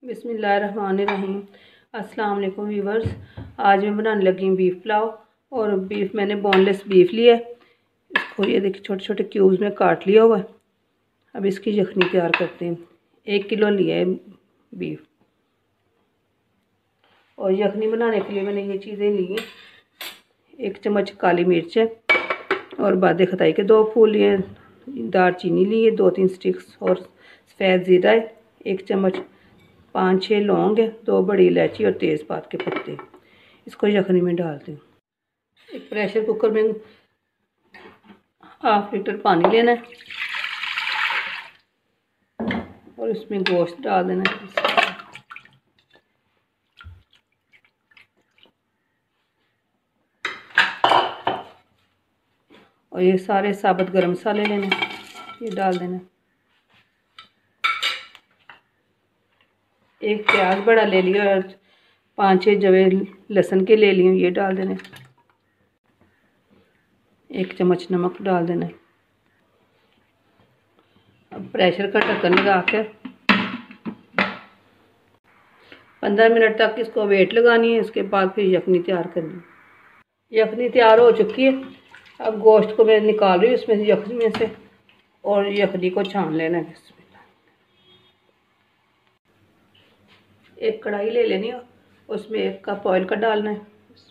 बिस्मिल्लाहिर्रहमानिर्रहीम। अस्सलाम वालेकुम व्यूवर्स। आज मैं बनाने लगी हूँ बीफ पुलाव। और बीफ मैंने बोनलेस बीफ लिया है। इसको ये देखिए छोटे छोटे क्यूब्स में काट लिया हुआ है। अब इसकी यखनी तैयार करते हैं। 1 किलो लिया है बीफ। और यखनी बनाने के लिए मैंने ये चीज़ें ली हैं। 1 चम्मच काली मिर्च है और बादे खताई के 2 फूल लिए, दालचीनी ली है 2-3 स्टिक्स और सफ़ेद ज़ीरा है 1 चम्मच, 5-6 लौंग है, 2 बड़ी इलायची और तेज़पात के पत्ते। इसको यखनी में डालते हैं। एक प्रेशर कुकर में 1/2 लीटर पानी लेना है और इसमें गोश्त डाल देना है। और ये सारे साबुत गरम मसाले लेने, ये डाल देना। 1 प्याज बड़ा ले लिया और 5-6 जवे लहसुन के ले लिए, ये डाल देने। 1 चम्मच नमक डाल देना। अब प्रेशर का ढक्कन लगा कर 15 मिनट तक इसको वेट लगानी है। उसके बाद फिर यखनी तैयार करनी है। यखनी तैयार हो चुकी है। अब गोश्त को मैं निकाल रही हूँ इसमें से, यखनी में से, और यखनी को छान लेना है। एक कढ़ाई ले लेनी है, उसमें 1 कप ऑयल का डालना है।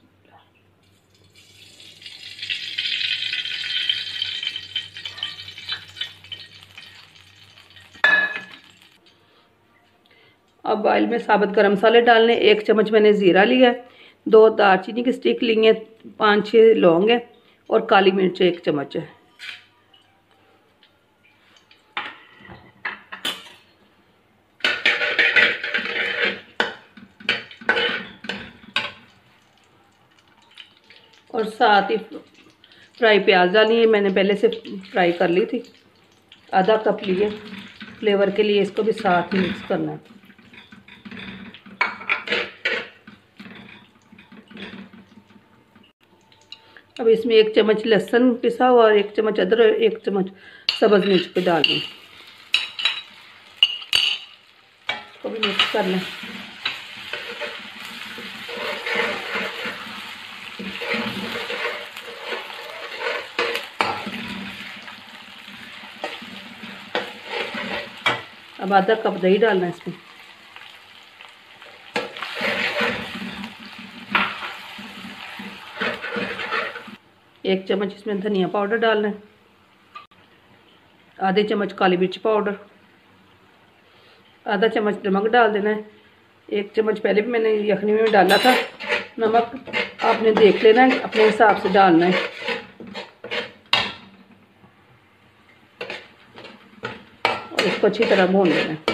अब ऑयल में साबुत गरम मसाले डालने। 1 चम्मच मैंने ज़ीरा लिया है, 2 दालचीनी की स्टिक ली है, 5-6 लौंग है और काली मिर्च 1 चम्मच है। और साथ ही फ्राई प्याज डाली है, मैंने पहले से फ्राई कर ली थी। आधा कप लिए फ्लेवर के लिए, इसको भी साथ ही मिक्स करना है। अब इसमें 1 चम्मच लहसुन पिसा हुआ और 1 चम्मच अदरक, 1 चम्मच सब्ज़ मिर्च पे डाल दें। इसको भी मिक्स करना है। अब आधा कप दही डालना है इसमें। एक चम्मच इसमें धनिया पाउडर डालना है, आधे चम्मच काली मिर्च पाउडर, आधा चम्मच नमक डाल देना है। 1 चम्मच पहले भी मैंने यखनी में डाला था नमक, आपने देख लेना है, अपने हिसाब से डालना है। और इसको अच्छी तरह भून लेना है।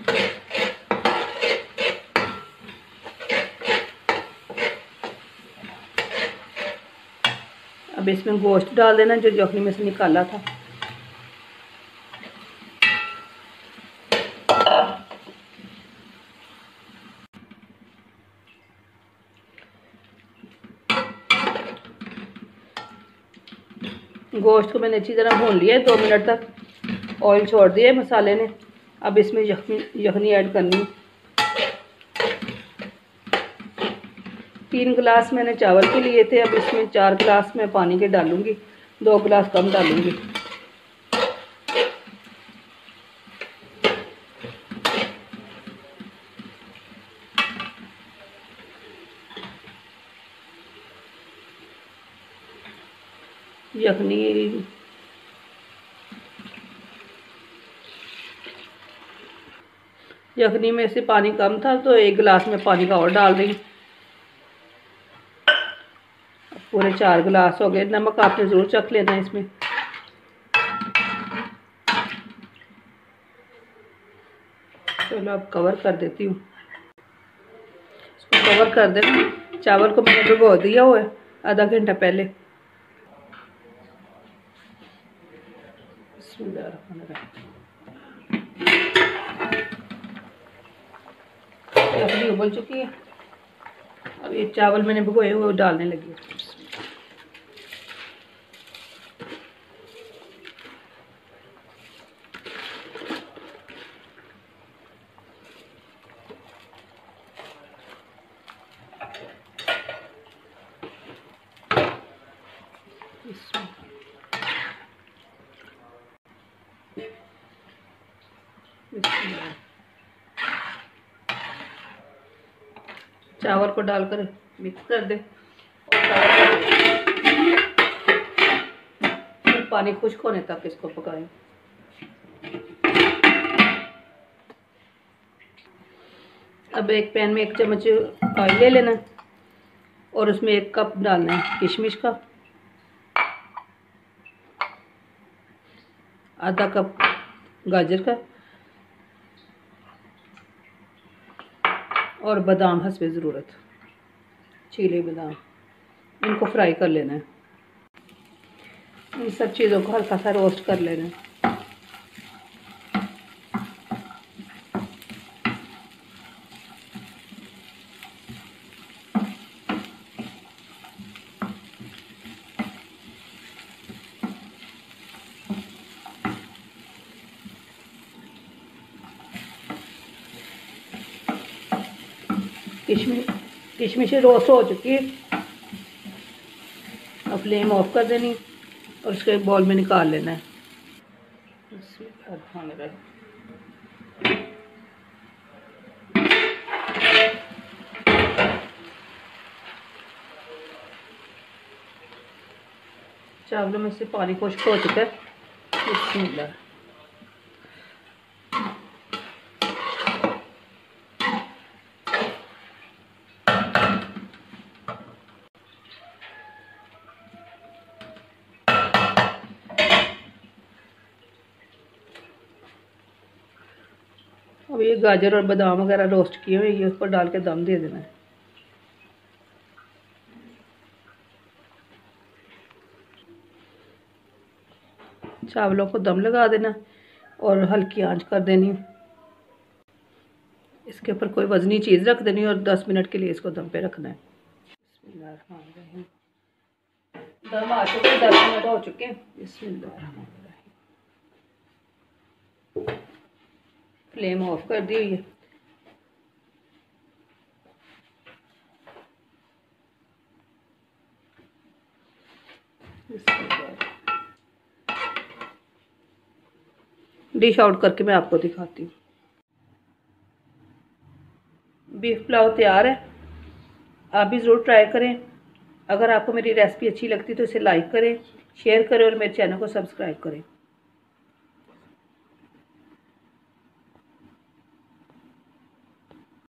अब इसमें गोश्त डाल देना जो यखनी में से निकाला था। गोश्त को मैंने अच्छी तरह भून लिया है, 2 मिनट तक ऑयल छोड़ दिया है मसाले ने। अब इसमें यखनी ऐड करनी है। 3 गिलास मैंने चावल के लिए थे, अब इसमें 4 गिलास मैं पानी के डालूंगी, 2 गिलास कम डालूंगी। यखनी में से पानी कम था तो 1 गिलास में पानी का और डाल रही। पूरे 4 गिलास हो गए। नमक आपने ज़रूर चख लेना है इसमें। चलो अब कवर कर देती हूँ। इसको कवर कर देना। चावल को मैंने भिगो दिया हुआ है आधा घंटा पहले। यखनी उबल चुकी है। अब ये चावल मैंने भिगोए हुए डालने लगी। चावल को डालकर मिक्स कर दे और पानी खुश्क होने तक इसको पकाएं। अब एक पैन में 1 चम्मच ऑयल ले लेना और उसमें 1 कप डालना है किशमिश का, आधा कप गाजर का और बादाम हस्बे ज़रूरत, छीले बादाम, इनको फ्राई कर लेना है। इन सब चीज़ों को हल्का सा रोस्ट कर लेना है। किशमिश रोस्ट हो चुकी है। अब फ्लेम ऑफ कर देनी और उसके बॉल में निकाल लेना है। चावलों में से पानी खुश्क हो चुका है। बिस्मिल्लाह। अब ये गाजर और बादाम वगैरह रोस्ट किए हुए ये उस पर डाल के दम दे देना है। चावलों को दम लगा देना और हल्की आंच कर देनी। इसके ऊपर कोई वज़नी चीज़ रख देनी और 10 मिनट के लिए इसको दम पे रखना है। दम आ चुके, 10 मिनट हो चुके हैं। बिस्मिल्लाह। फ्लेम ऑफ कर दी हुई है। डिश आउट करके मैं आपको दिखाती हूँ। बीफ पुलाव तैयार है, आप भी ज़रूर ट्राई करें। अगर आपको मेरी रेसिपी अच्छी लगती है तो इसे लाइक करें, शेयर करें और मेरे चैनल को सब्सक्राइब करें।